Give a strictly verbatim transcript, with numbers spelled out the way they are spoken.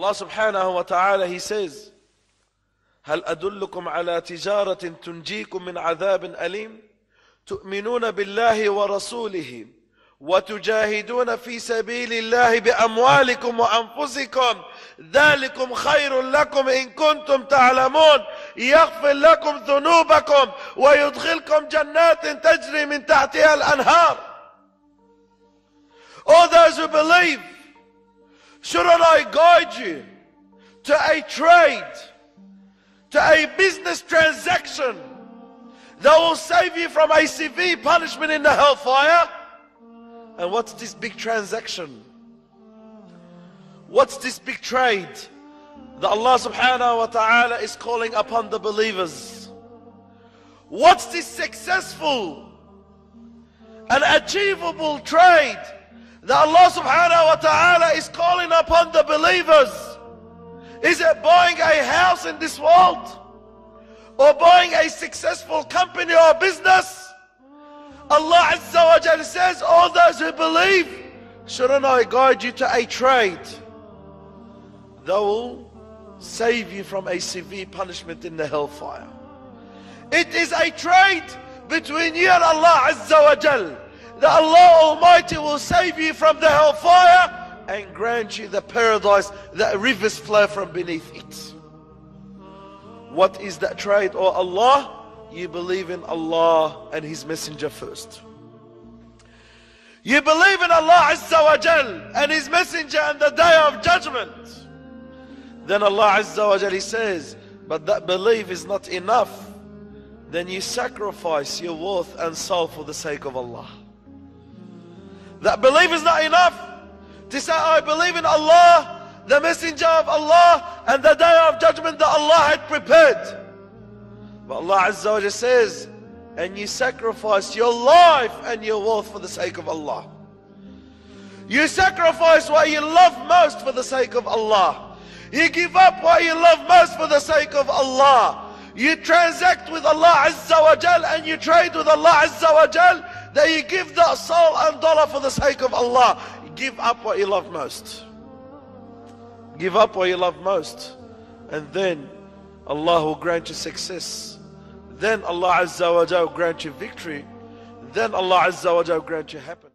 Allah subhanahu wa ta'ala, He says, هل أدلكم على تجارة تنجيكم من عذاب أليم تؤمنون بالله ورسوله وتجاهدون في سبيل الله بأموالكم وأنفسكم ذلكم خير لكم إن كنتم تعلمون يغفر لكم ذنوبكم ويدخلكم جنات تجري من تحتها الأنهار. All those who believe, shouldn't I guide you to a trade, to a business transaction that will save you from a severe punishment in the hellfire? And what's this big transaction? What's this big trade that Allah subhanahu wa ta'ala is calling upon the believers? What's this successful and achievable trade that Allah subhanahu wa ta'ala is calling upon the believers? Is it buying a house in this world? Or buying a successful company or business? Allah Azza wa Jalla says, all those who believe, shouldn't I guide you to a trade that will save you from a severe punishment in the hellfire? It is a trade between you and Allah Azza wa Jalla, that Allah Almighty will save you from the hellfire and grant you the paradise that rivers flow from beneath it. What is that trade, oh Allah? You believe in Allah and His Messenger first. You believe in Allah Azza wa Jal and His Messenger and the Day of Judgment. Then Allah Azza wa Jal says, but that belief is not enough. Then you sacrifice your worth and soul for the sake of Allah. That belief is not enough to say, I believe in Allah, the Messenger of Allah, and the Day of Judgment that Allah had prepared. But Allah Azza wa Jalla says, and you sacrifice your life and your wealth for the sake of Allah. You sacrifice what you love most for the sake of Allah. You give up what you love most for the sake of Allah. You transact with Allah Azza wa Jal and you trade with Allah Azza wa Jal, that you give that soul and dollar for the sake of Allah. You give up what you love most. Give up what you love most. And then Allah will grant you success. Then Allah Azza wa Jalla will grant you victory. Then Allah Azza wa Jalla will grant you happiness.